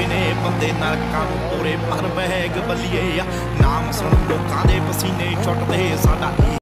ने बंदे नरकां नूं तोरे पर बहग बल्लीए नाम सुन लोकां दे पसीने छुटदे साडा